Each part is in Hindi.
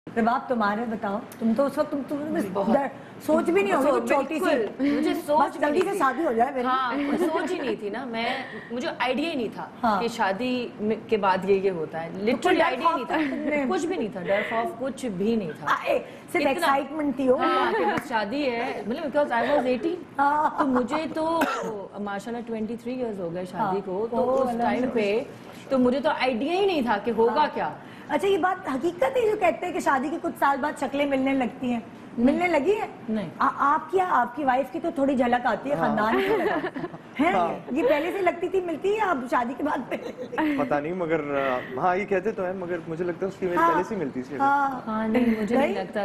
प्रभाव तुम्हारे बताओ, तुम तो उस वक्त तुम सोच भी नहीं होगी, छोटी सी मुझे सोच जल्दी से शादी हो जाए मेरी। हाँ, मुझे सोच ही नहीं थी ना, मुझे आइडिया ही नहीं था कि शादी के बाद ये होता है। लिटरली आइडिया नहीं था, कुछ भी नहीं था, डर खौफ कुछ भी नहीं था, सिर्फ एक्साइटमेंट थी। कि बस शादी है, मतलब बिकॉज आई वाज 18 तो मुझे तो माशाल्लाह 23 इयर्स हो गए शादी को, तो उस टाइम पे तो मुझे तो आइडिया ही नहीं था कि होगा क्या। अच्छा, ये बात हकीकत है जो कहते हैं कि शादी के कुछ साल बाद शक्लें मिलने लगती हैं, मिलने लगी है? नहीं। आपकी वाइफ की तो थोड़ी झलक आती है खानदान की है। ये पहले से लगती थी, मिलती है अब शादी के बाद पता नहीं, मगर हाँ ये कहते तो है, मगर मुझे लगता है उसकी मेरी पहले से मिलती थी। हाँ नहीं, मुझे नहीं लगता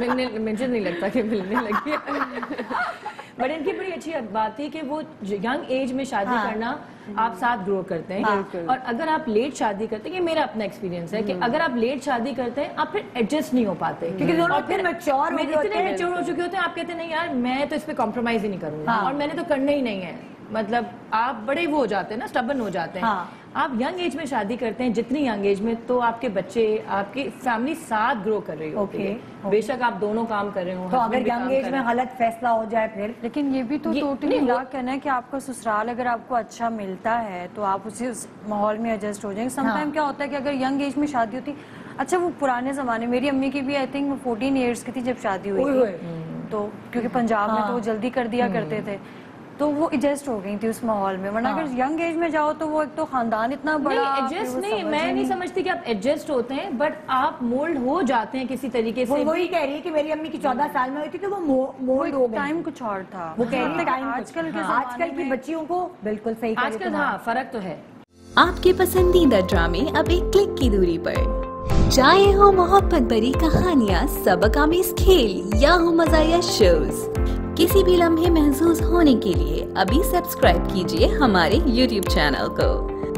कि मिलने लगी है। बट इनकी बड़ी अच्छी बात थी कि वो यंग एज में शादी करना, आप साथ ग्रो करते हैं। और अगर आप लेट शादी करते हैं, ये मेरा अपना एक्सपीरियंस है कि अगर आप लेट शादी करते हैं आप फिर एडजस्ट नहीं हो पाते, क्योंकि दोनों फिर मैच्योर हो चुके होते हैं। आप कहते हैं नहीं यार, मैं तो इस पे कॉम्प्रोमाइज ही नहीं करूंगा, और मैंने तो करना ही नहीं है। मतलब आप बड़े वो हो जाते हैं ना, स्टबन हो जाते हैं। आप यंग एज में शादी करते हैं, जितनी यंग एज में, तो आपके बच्चे, आपकी फैमिली साथ ग्रो कर रही होती है। बेशक आप दोनों काम कर रहे हो, तो अगर यंग एज में गलत फैसला हो जाए फिर। लेकिन ये भी तो टोटली लाख कहना है कि आपका ससुराल अगर आपको अच्छा मिलता है तो आप उसी माहौल में एडजस्ट हो जाएंगे। समटाइम क्या होता है कि अगर यंग एज में शादी होती, अच्छा वो पुराने जमाने, मेरी अम्मी की भी आई थिंक 14 ईयर्स की थी जब शादी हुई थी, तो क्योंकि पंजाब में तो वो जल्दी कर दिया करते थे, तो वो एडजस्ट हो गई थी उस माहौल में। वरना अगर यंग एज में जाओ तो वो एक तो खानदान इतना बड़ा एडजस्ट नहीं, मैं नहीं समझती कि आप एडजस्ट होते हैं, बट आप मोल्ड हो जाते हैं किसी तरीके से। वही कह रही है कि मेरी अम्मी की 14 साल में हुई थी तो वो मोल्ड हो गई। टाइम कुछ और था, वो कह रही है आजकल की बच्चियों को बिल्कुल सही, आजकल हाँ फर्क तो है। आपके पसंदीदा ड्रामे अब एक क्लिक की दूरी पर। चाहे हो मोहब्बत भरी कहानियाँ, सबक आमेज खेल या हो मज़ाया शोज, किसी भी लम्हे महसूस होने के लिए अभी सब्सक्राइब कीजिए हमारे YouTube चैनल को।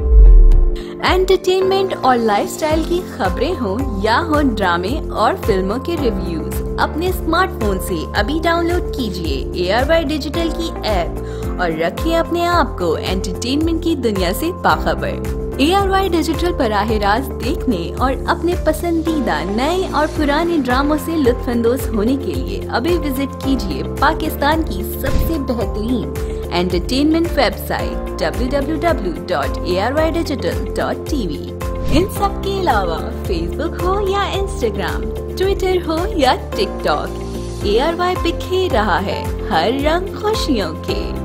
एंटरटेनमेंट और लाइफस्टाइल की खबरें हो या हो ड्रामे और फिल्मों के रिव्यूज, अपने स्मार्टफोन से अभी डाउनलोड कीजिए ARY डिजिटल की ऐप और रखिए अपने आप को एंटरटेनमेंट की दुनिया से बाखबर। ARY डिजिटल बराह रास्त देखने और अपने पसंदीदा नए और पुराने ड्रामों से लुत्फानंदोज होने के लिए अभी विजिट कीजिए पाकिस्तान की सबसे बेहतरीन एंटरटेनमेंट वेबसाइट www.arydigital.tv। इन सब के अलावा फेसबुक हो या इंस्टाग्राम, ट्विटर हो या टिकटॉक, ARY बिखेर रहा है हर रंग खुशियों के।